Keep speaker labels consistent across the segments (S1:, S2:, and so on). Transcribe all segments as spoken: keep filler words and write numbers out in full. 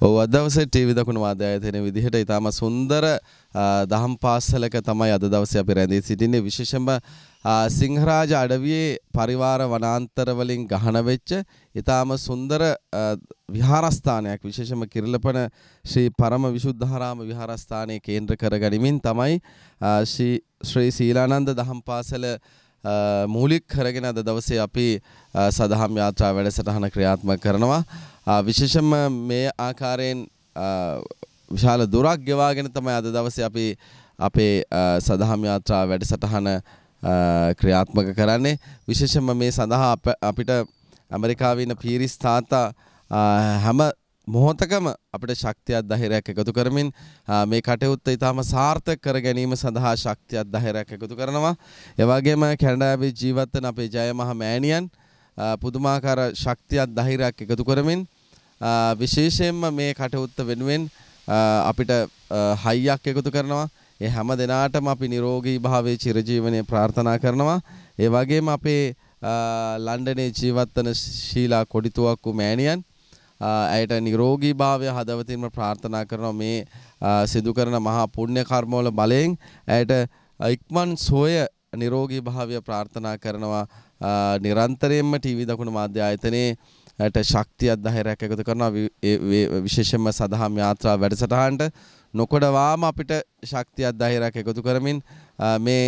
S1: ඔව් අද දවසේ ටීවී දකුණු වාදයතන විදිහට ඊටම සුන්දර දහම් පාසලක තමයි අද දවසේ අපි රැඳී සිටින්නේ. විශේෂයෙන්ම සිංහරාජ අඩවියේ පරිවාර වනාන්තර වලින් ගහන වෙච්ච ඊටම සුන්දර විහාරස්ථානයක්, විශේෂයෙන්ම කිරිලපන ශ්‍රී පරම විසුද්ධාරාම විහාරස්ථානයේ කේන්ද්‍ර කරගනිමින් තමයි ශ්‍රී සීලානන්ද දහම් පාසල මූලික කරගෙන අද දවසේ අපි සදහම් යාත්‍රා වැඩසටහන ක්‍රියාත්මක කරනවා. විශේෂයෙන්ම මේ ආකාරයෙන් විශාල දුරක් ගෙවාගෙන තමයි අද දවසේ අපි අපේ සදහම් යාත්‍රා වැඩසටහන ක්‍රියාත්මක කරන්නේ. විශේෂයෙන්ම මේ සඳහා අපිට ඇමරිකාවේ ඉන්න පීරිස් තාත්තා හැම මොහොතකම අපිට ශක්තියක් ධෛර්යයක් එකතු කරමින් මේ කටයුත්ත ඉතාම සාර්ථක කර ගැනීම සඳහා ශක්තියක් ධෛර්යයක් එකතු කරනවා. ඒ වගේම කැනඩාවේ ජීවත් වෙන අපේ ජයමහ මෑණියන් පුදුමාකාර ශක්තියක් ධෛර්යයක් එකතු කරමින් විශේෂයෙන්ම මේ කටයුත්ත වෙනුවෙන් අපිට හයියක් එකතු කරනවා. ඒ හැම දිනාටම අපි නිරෝගී භාවයේ චිරජීවනයේ ප්‍රාර්ථනා කරනවා. ඒ වගේම අපේ ලන්ඩනයේ ජීවත් වෙන ශීලා කොඩිතුවක්කු මෑණියන් ඇයට නිරෝගී භාවය හදවතින්ම ප්‍රාර්ථනා කරනවා. මේ සිදු කරන මහා පුණ්‍ය කර්මවල බලයෙන් ඇයට ඉක්මන් සෝය නිරෝගී භාවය ප්‍රාර්ථනා කරනවා. නිරන්තරයෙන්ම ටීවී දකුණු මාධ්‍ය ආයතනයේ ඇයට ශක්තියක් ධෛර්යයක් එකතු කරනවා. විශේෂයෙන්ම සදහම් යාත්‍රා වැඩසටහනට නොකොඩවාම අපිට ශක්තියක් ධෛර්යයක් එකතු කරමින් මේ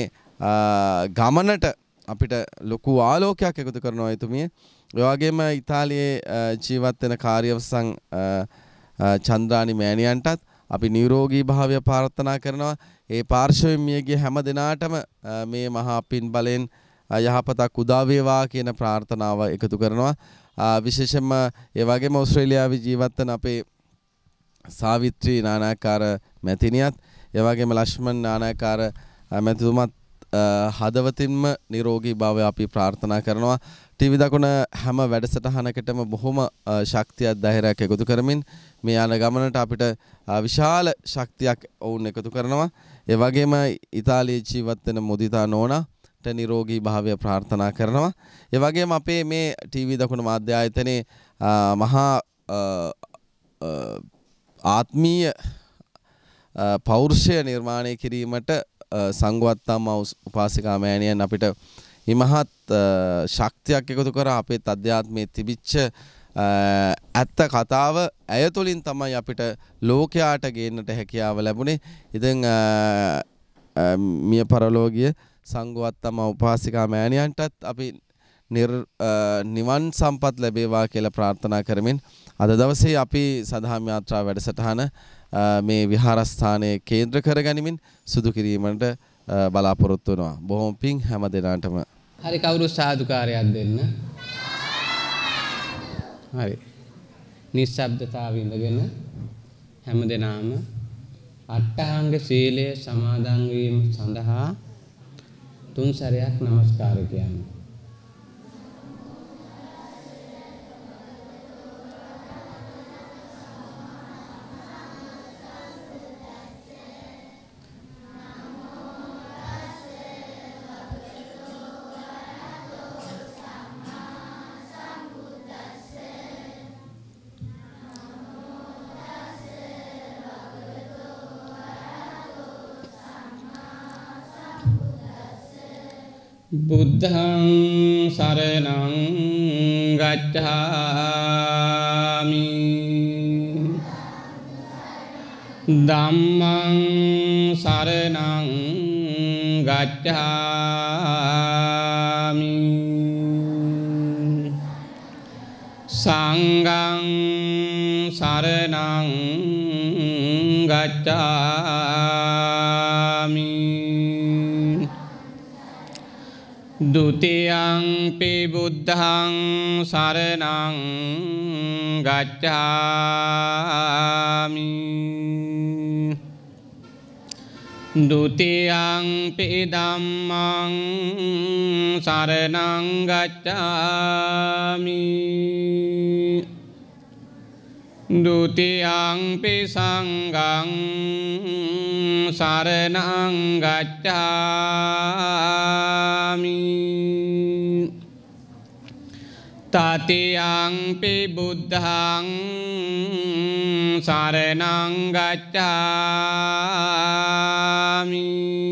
S1: ගමනට අපිට ලොකු ආලෝකයක් එකතු කරනවා එතුමිය. ඒ වගේම ඉතාලියේ ජීවත් වෙන කාර්යවසං චන්ද්‍රානි මෑණියන්ටත් අපි නිරෝගී භාවය ප්‍රාර්ථනා කරනවා. ඒ පාර්ශවයෙන් මියගිය හැම දිනාටම මේ මහා පින් බලෙන් යහපතක් උදා වේවා කියන ප්‍රාර්ථනාව එකතු කරනවා. විශේෂයෙන්ම ඒ වගේම ඕස්ට්‍රේලියාවේ ජීවත් වෙන අපේ සාවිත්‍රී නානාකාර මැතිණියත් ඒ වගේම ලක්ෂ්මන් නානාකාර මැතිතුමත් හදවතින්ම නිරෝගී භාවය අපි ප්‍රාර්ථනා කරනවා. ටීවී දකුණ හැම වැඩසටහනකටම බොහොම ශක්තියක් ධෛර්යයක් එකතු කරමින් මේ යන ගමනට අපිට විශාල ශක්තියක් වුන් එකතු කරනවා. ඒ වගේම ඉතාලියේ ජීවත් වෙන මුදිතා නෝනාට නිරෝගී භාවය ප්‍රාර්ථනා කරනවා. ඒ වගේම අපේ මේ ටීවී දකුණ මාධ්‍ය ආයතනයේ මහා ආත්මීය පෞරුෂය නිර්මාණය කිරීමට සංඝවත්තම්ම උපාසිකා මෑණියන් අපිට ඉමහත් ශක්තියක් එකතු කරා. අපේ අධ්‍යාත්මයේ තිබිච්ච ඇත්ත කතාව ඇය තුළින් තමයි අපිට ලෝකයාට ගේන්නට හැකියාව ලැබුණේ. ඉතින් මිය පරලෝකීය සංඝවත්තම්ම උපාසිකා මෑණියන්ටත් අපි නිවන් සම්පත් ලැබේවා කියලා ප්‍රාර්ථනා කරමින් අද දවසේ අපි සදහම් යාත්‍රා වැඩසටහන මේ විහාරස්ථානයේ කේන්ද්‍ර කරගනිමින් සිදු කිරීමට බලාපොරොත්තු වෙනවා. බොහොම පිං හැම දිනාටම.
S2: හරි, කවුරු සාදුකාරයක් දෙන්න. හරි. නිශ්ශබ්දතාවය ඉඳගෙන හැම දිනාම අට්ඨාංග සීලය සමාදන් වීම සඳහා තුන් සැරයක් নমස්කාර කියන්න. බුද්ධං සරණං ගච්ඡාමි ධම්මං සරණං ගච්ඡාමි සංඝං සරණං ගච්ඡාමි ဒုတိယံ පි බුද්ධං සරණං ගච්ඡාමි ဒုတိယံ පි ධම්මං සරණං ගච්ඡාමි ဒုတိယံ පි සංඝං සරණං ගච්ඡාමි තතියංපි බුද්ධං සරණං ගච්ඡාමි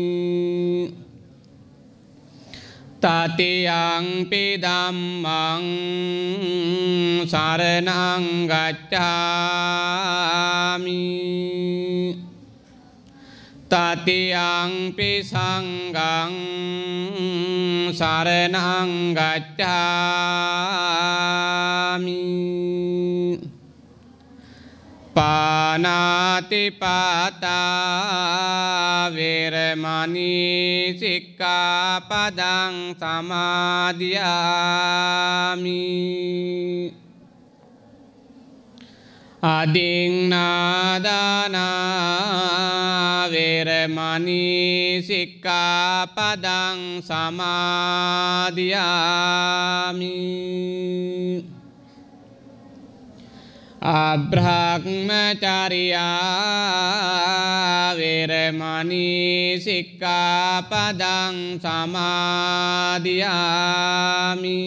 S2: තතියංපි ධම්මං සරණං ගච්ඡාමි තතියංපි සංඝං සරණං ගච්ඡාමි පානාති පාතා වේරමණී සික්ඛාපදං සමාදියාමි අදින්නාදානා වේරමණී සික්ඛාපදං සමාදියාමි අබ්‍රහ්මචර්යා වේරමණී සික්ඛාපදං සමාදියාමි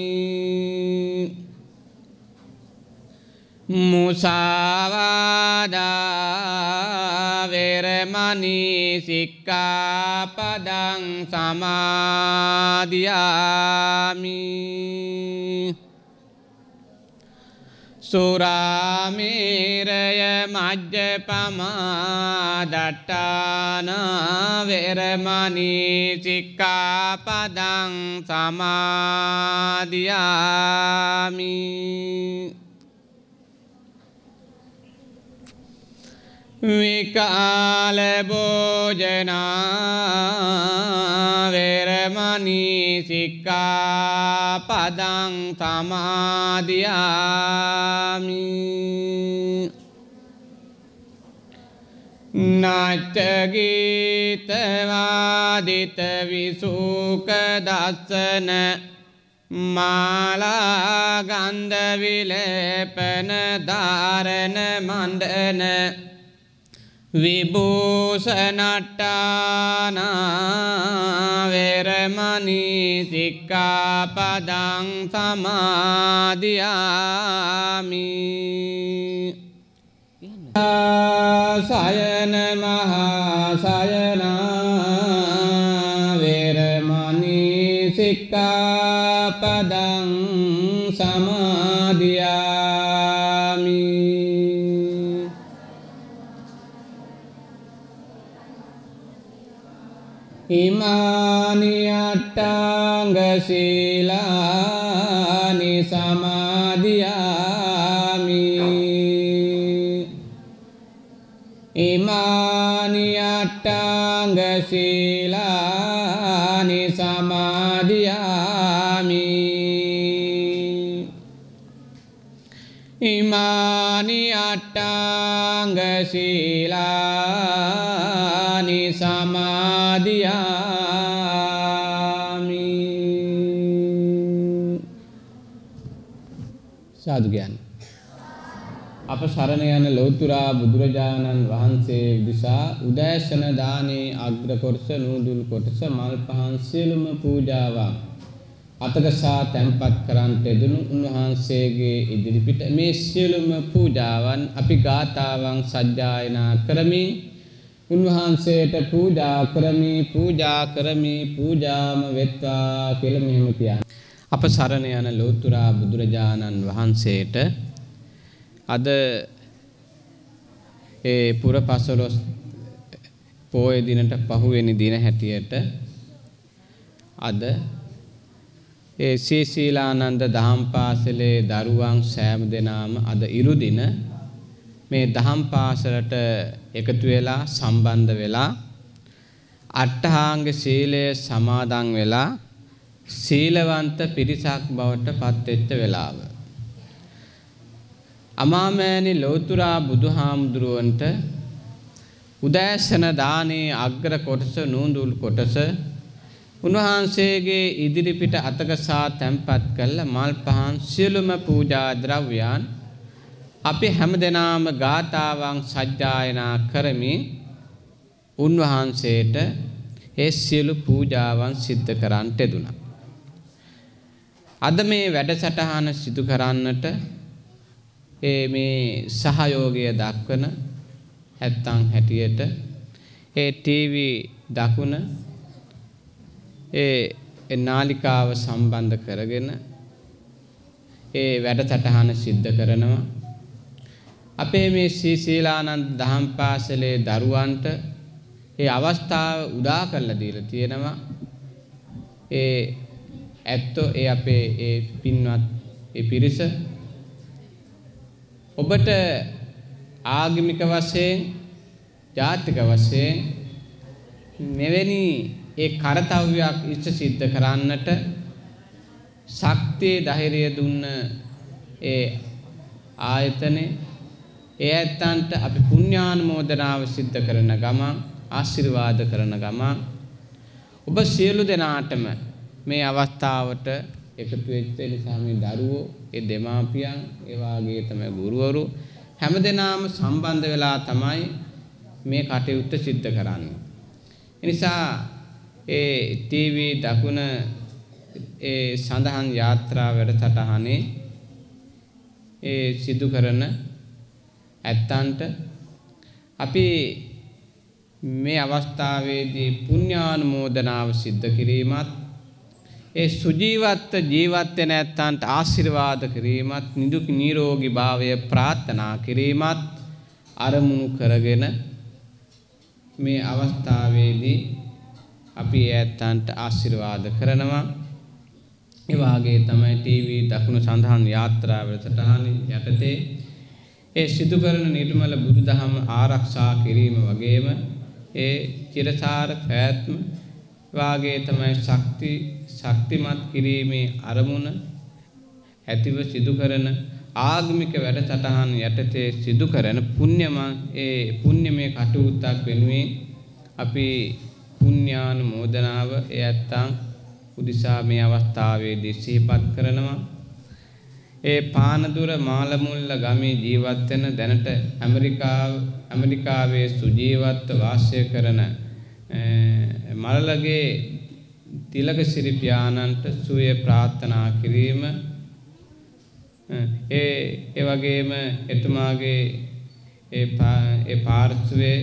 S2: මුසාවාදා වේරමණී සික්ඛාපදං සමාදියාමි සුරාමේරය මජ්ජපමා දට්ඨානා වේරමණී සික්ඛාපදං සමාදියාමි විකාල භෝජනා වේරමණී සික්ඛාපදං සමාදියාමි නාච ගීත වාදිත විසුක දස්සන මාලා ගන්ධ විලේපන ධාරණ මණ්ඩන විභූෂණට්ඨානා වේරමණී සික්ඛාපදං සමාදියාමි සයන මහා සයනා වේරමණී සික්ඛාපදං සමාදියාමි ඉමානි අට්ඨාංග සීලානි සමාදියාමි ඉමානි අට්ඨාංග සීලානි සමාදියාමි ඉමානි අට්ඨාංග සීලානි සමාදියාමි සාදු ගයන් අප සරණ යන ලෞතුරා බුදුරජාණන් වහන්සේ විදිසා උදෑසන දානේ අග්‍ර කොටස නූදුල් කොටස මල් පහන් සියලුම පූජාවන් අතකසා තැන්පත් කරන්ට යෙදුණු උන්වහන්සේගේ ඉදිරිපිට මේ සියලුම පූජාවන් අපි ගාථාවන් සජ්ජායනා කරමින් උන්වහන්සේට පූජා කරමි පූජා කරමි පූජාම වෙත්වා කියලා මෙහෙම කියන්නේ. අප සරණ යන ලෝතුරා බුදුරජාණන් වහන්සේට අද ඒ පුර පසළොස් පොය දිනට පහුවෙනි දින හැටියට අද ඒ සී සීලානන්ද දහම් පාසලේ දරුවන් සෑම දෙනාම අද ඉරු දින මේ දහම් පාසලට එකතු වෙලා සම්බන්ධ වෙලා අට්ඨාංග සීලය සමාදන් වෙලා සීලවන්ත පිරිසක් බවට පත් වෙච්ච වෙලාව. අමාමෑණි ලෝතුරා බුදුහාමුදුරුවන්ට උදෑසන දානේ අග්‍ර කොටස නූඳුල් කොටස උන්වහන්සේගේ ඉදිරිපිට අතකසා තැන්පත් කළ මල් පහන් සියලුම පූජා ද්‍රව්‍යයන් අපි හැමදෙනාම ගාථාවන් සජ්ජායනා කරමින් උන්වහන්සේට ඒ සියලු පූජාවන් සිද්ධ කරන්නට යෙදුණා. අද මේ වැඩසටහන සිදු කරන්නට ඒ මේ සහයෝගය දක්වන නැත්තම් හැටියට ඒ ටීවී දකුණ ඒ නාලිකාව සම්බන්ධ කරගෙන ඒ වැඩසටහන සිද්ධ කරනවා. අපේ මේ ශ්‍රී සීලානන්ද දහම් පාසලේ දරුවන්ට ඒ අවස්ථාව උදා කරලා දීලා තියෙනවා. ඒ ඇත්තෝ ඒ අපේ ඒ පින්වත් ඒ පිරිස ඔබට ආගමික වශයෙන් ජාතික වශයෙන් මෙවැනි ඒ කරතව්‍යයක් ඉෂ්ට සිද්ධ කරන්නට ශක්තිය ධෛර්යය දුන්න ඒ ආයතනේ ඒ ඇත්තන්ට අපි පුණ්‍යානුමෝදනාව සිද්ධ කරන ගමන් ආශිර්වාද කරන ගමන් ඔබ සියලු දෙනාටම මේ අවස්ථාවට එකතු වෙච්ච නිසා මේ දරුවෝ ඒ දෙමාපියන් ඒ වාගේ තමයි ගුරුවරු හැමදෙනාම සම්බන්ධ වෙලා තමයි මේ කටයුත්ත සිද්ධ කරන්නේ. ඒ නිසා ඒ ටීවී දකුණ ඒ සඳහන් යාත්‍රා වැඩසටහනේ ඒ සිදු කරන ඇත්තන්ට අපි මේ අවස්ථාවේදී පුණ්‍යානුමෝදනාව සිද්ධ කිරීමත් ඒ සුජීවත්ව ජීවත් වෙන ඇත්තන්ට ආශිර්වාද කිරීමත් නිදුක් නිරෝගී භාවය ප්‍රාර්ථනා කිරීමත් අරමුණු කරගෙන මේ අවස්ථාවේදී අපි ඇත්තන්ට ආශිර්වාද කරනවා. ඒ වාගේ තමයි ටීවී දකුණු සඳහන් යාත්‍රා වැඩසටහන යටතේ ඒ සිදු කරන නිර්මල බුදුදහම ආරක්ෂා කිරීම වගේම ඒ චිරසාර පැවැත්ම වාගේ තමයි ශක්ති ශක්තිමත් කිරීමේ අරමුණ ඇතිව සිදු කරන ආගමික වැඩසටහන් යටතේ සිදු කරන පුණ්‍යම ඒ පුණ්‍යමය කටයුත්තක් වෙනුවෙන් අපි පුණ්‍යානුමෝදනාව ඒ ඇත්තන් උදිසා මේ අවස්ථාවේදී සිහිපත් කරනවා. ඒ පානදුර මාළමුල්ල ගමේ ජීවත් වෙන දැනට ඇමරිකාව ඇමරිකාවේ සුජීවත්ව වාසය කරන මලලගේ තිලකසිරි පියාණන්ට සුවය ප්‍රාර්ථනා කිරීම ඒ ඒ වගේම එතුමාගේ ඒ ඒ පාර්ශ්වයේ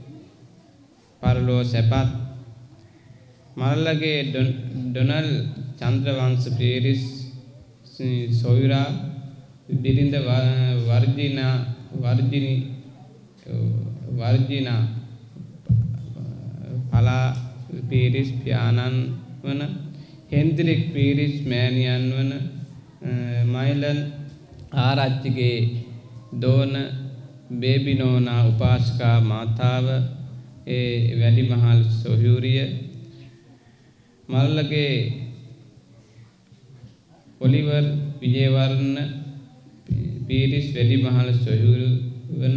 S2: පරලෝ සැපත් මලලගේ ඩොනල් චන්ද්‍රවංශ පීරිස් සොයුරා බිරිඳ වර්ජිනා වර්ජිනි වර්ජිනා පලා පීරිස් පියාණන් වන හෙන්ද්‍රික් පීරිස් මෑණියන් වන මයිලන් ආරච්චිගේ දෝන බේබිනෝනා උපාසිකා මාතාව ඒ වැඩිමහල් සොහයුරිය මල්ලගේ ඔලිවර් විජේවර්ණ පීරිස් වැඩිමහල් සොහයුරු වන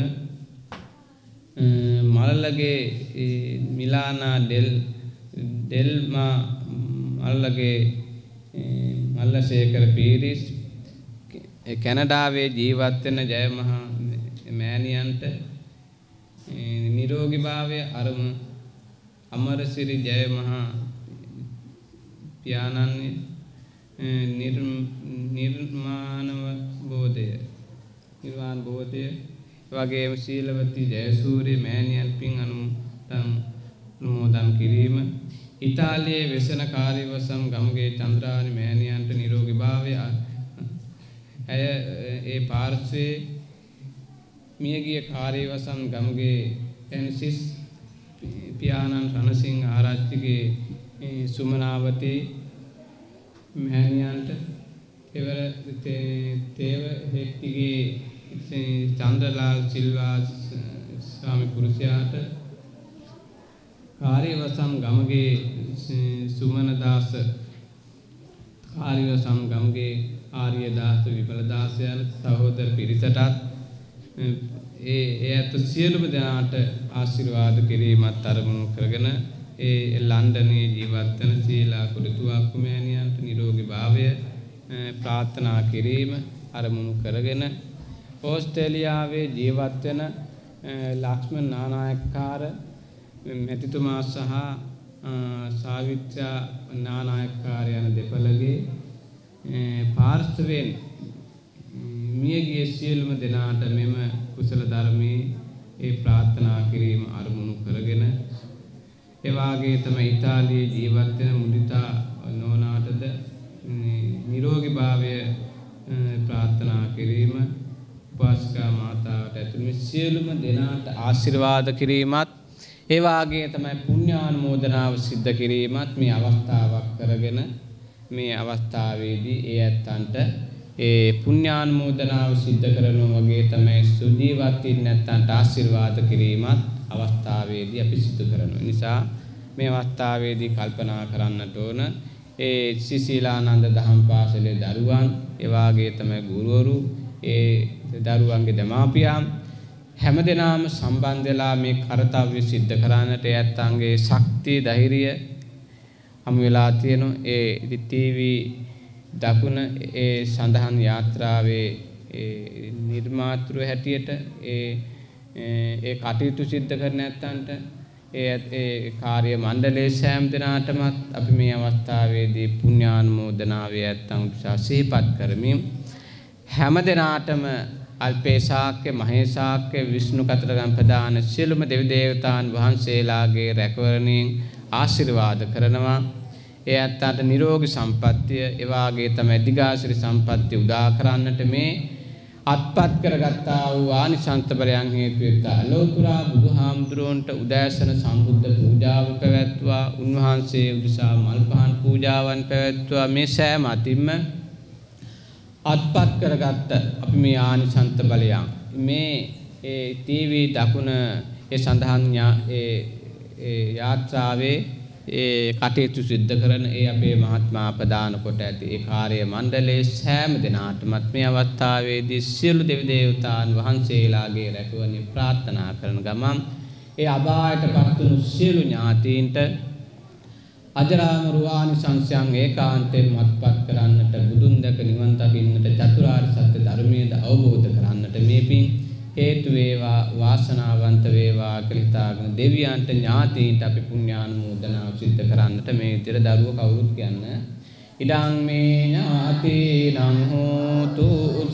S2: මල්ලගේ මිලානා ඩෙල් ඩෙල්මා මල්ලගේ මල්ලසේකර පීරිස් කැනඩාවේ ජීවත් වෙන ජයමහා මෑණියන්ට නිරෝගී භාවය අරම අමරසිරි ජයමහා පියාණන් නිර්මාණව බෝධය නිර්වාණ බෝධය වගේම ශීලවතී ජයසූරිය මෑණියන් පින් අනුමෝදන් කිරීම ඉතාලියේ වෙසන කාර්යවසම් ගමගේ චන්ද්‍රානි මෑණියන්ට නිරෝගී භාවය ඇය ඒ පාර්ශ්වයේ මියගිය කාර්යවසම් ගමගේ එන්සිස් පියාණන් රණසිංහ ආරච්චිගේ සුමනාවතී මෑණියන්ට එවර තේව හෙට්ටිගේ චන්ද්‍රලාල් සිල්වා ස්වාමි පුරුෂයාට කාර්යවසම් ගමගේ සුමනදාස කාර්යවසම් ගමගේ ආර්යදාස විපලදාස යන සහෝදර පිරිසටත් ඒ එයත් සියලුම දෙනාට ආශිර්වාද කිරීමත් අරමුණු කරගෙන ඒ ලන්ඩනයේ ජීවත් වන සීලා කුඩතුවක් මෑණියන්ට නිරෝගී භාවය ප්‍රාර්ථනා කිරීම අරමුණු කරගෙන ඕස්ට්‍රේලියාවේ ජීවත් වෙන ලක්ෂ්මන් නානායක්කාර මැතිතුමා සහ සාවිත්‍රා නානායක්කාර යන දෙපළගේ පාර්ශවයෙන් මියගිය සියලුම දෙනාට මෙම කුසල ධර්මයේ ඒ ප්‍රාර්ථනා කිරීම අරමුණු කරගෙන ඒ වාගේ තමයි ඉතාලියේ ජීවත් වෙන මුදිතා නෝනාටද නිරෝගී භාවය ප්‍රාර්ථනා කිරීම උපාසිකා මාතාවට ඇතුළු සියලුම දෙනාට ආශිර්වාද කිරීමත් ඒ වාගේ තමයි පුණ්‍යානුමෝදනාව සිද්ධ කිරීමත් මේ අවස්ථාවක් කරගෙන මේ අවස්ථාවේදී ඒ ඇත්තන්ට ඒ පුණ්‍යානුමෝදනාව සිද්ධ කරනවා වගේ තමයි සුජීවත් ඉන්න නැත්තන්ට ආශිර්වාද කිරීමත් අවස්ථාවේදී අපි සිදු කරනවා. නිසා මේ අවස්ථාවේදී කල්පනා කරන්නට ඕන ඒ සිසිලානන්ද දහම් පාසලේ දරුවන් ඒ වාගේ තමයි ගුරුවරු ඒ දරුවන්ගේ දෙමාපියන් හැමදෙනාම සම්බන්ධ වෙලා මේ කාර්යය සිද්ධ කරන්නට ඒ ඇත්තන්ගේ ශක්තිය ධෛර්යය හමු වෙලා තියෙන ඒ ටීවී දකුණ ඒ සඳහන් යාත්‍රාවේ ඒ නිර්මාතෘ හැටියට ඒ ඒ කටයුතු සිද්ධ කරන නැත්තන්ට ඒ ඒ කාර්ය මණ්ඩලයේ සෑම දිනාටම අපි මේ අවස්ථාවේදී පුණ්‍යානුමෝදනාවේ ඇත්තන් උත්සාහ සිහිපත් කරමින් හැම දිනාටම අල්පේ ශාක්‍ය මහේ ශාක්‍ය විෂ්ණු කතරගම් ප්‍රදාන සියලුම දෙවි දේවතාන් වහන්සේලාගේ රැකවරණයෙන් ආශිර්වාද කරනවා. ඒ ඇත්තන්ට නිරෝගී සම්පත්තිය ඒ වාගේ තමයි දිගාසිරි සම්පත්තිය උදා කරන්නට මේ අත්පත් කරගත්තා වූ ආනිසංස බලයන් හේතු වෙත්තා ලෝතුරා බුදුහාමුදුරන්ට උදෑසන සම්බුද්ධ පූජාව පැවැත්වුවා. උන්වහන්සේ උදෙසා මල් පහන් පූජාවන් පැවැත්වුවා. මේ සෑම අතින්ම අත්පත් කරගත්ත අපි මේ ආනිසංස බලයන් මේ ඒ ටීවී දකුණ ඒ සඳහන් ඒ ඒ යාත්‍රාවේ ඒ කටයුතු සිද්ධ කරන ඒ අපේ මහත්මා ප්‍රදාන කොට ඇති ඒ කාර්ය මණ්ඩලයේ සෑම දිනාටමත් මේ අවස්ථාවේදී සියලු දෙවි දේවතාන් වහන්සේලාගේ රැකවරණය ප්‍රාර්ථනා කරන ගමන් ඒ අභායටපත් වූ සියලු ඥාතීන්ට අජරාමර ආනිසංසයන් ඒකාන්තයෙන් මත්පත් කරන්නට බුදුන් දැක නිවන් දකින්නට චතුරාර්ය සත්‍ය ධර්මයේද අවබෝධ කරන්නට මේ පින් හේතු වේවා වාසනාවන්ත වේවා කියලා දෙවියන්ට ඥාතීන්ට අපි පුණ්‍යානුමෝදනාව සිද්ධ කරන්නට මේ විතර දරුවෝ කවුරුත් කියන්නේ ඉදං මේ ඥාතීනං හෝතු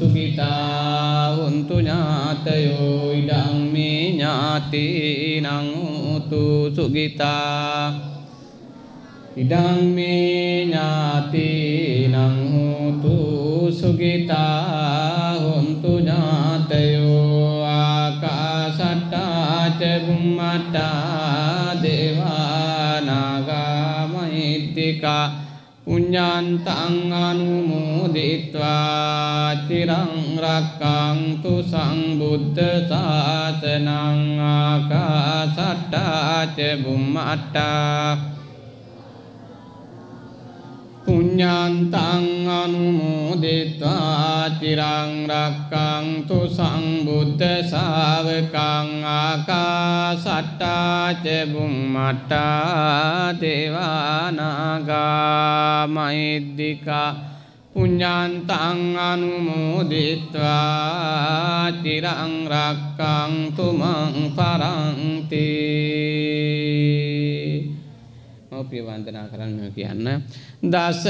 S2: සුඛිතා වന്തു ඥාතයෝ ඉදං මේ ඥාතීනං හෝතු සුඛිතා ඉදං මේ ඥාතීනං හෝතු සුඛිතා වന്തു ඥාතයෝ ආකාශට්ටා ච බුම්මට්ටා දේවා නාග මහිත්‍තිකා පුඤ්ඤාන්තං අනුමෝදිत्वा චිරං රක්ඛන්තු සම්බුද්ධ ශාසනං ආකාශට්ටා ච බුම්මට්ටා පුඤ්ඤාන්තං අනුමෝදිत्वा චිරං රක්ඛන්තු සම්බුද්ධ ශාවකං ආකාශට්ටා ච බුම්මට්ටා දේවානාගා මහිද්దికා පුඤ්ඤාන්තං අනුමෝදිत्वा චිරං රක්ඛන්තු මං පරන්ති. මෞපිය වන්දනා කරන්න කියන්න දස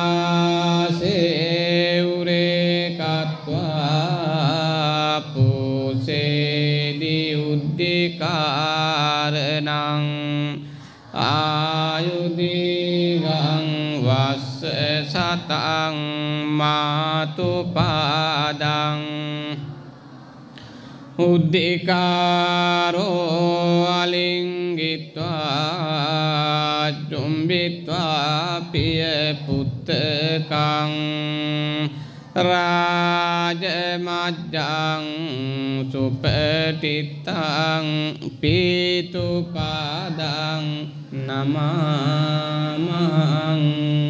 S2: මාසේ උරේ කତ୍වා පුසේදී උද්දිකාරණං ආයුදීගං වස්ස සතං මාතු පාදං උද්දිකාරෝ අලිංගිත්වා චුම්බිත්වා පිය පුත්තකං රාජමජ්ජං සුපටිත්තං පීතුපාදං නමමං.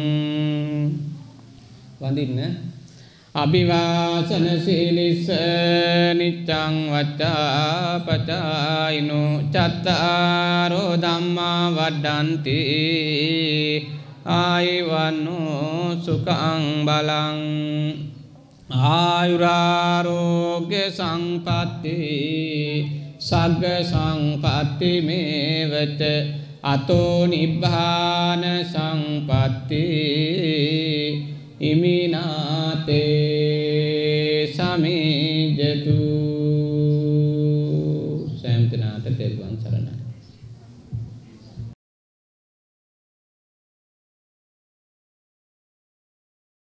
S2: වඳින්න අභිවාසන සීලිස නිච්ඡං වච්චාපචායිනෝ චත්තාරෝ ධම්මා වඩ්ඩන්ති ආයුවන්නෝ සුඛං බලං ආයුරාරෝග්‍ය සංපත්ති සග්ග සංපත්ති මේවත අතෝ නිබ්බාන සංපත්ති ඉමිනාතේ සමිජ්ජතු සෑම දිනාට තෙරුවන් සරණයි.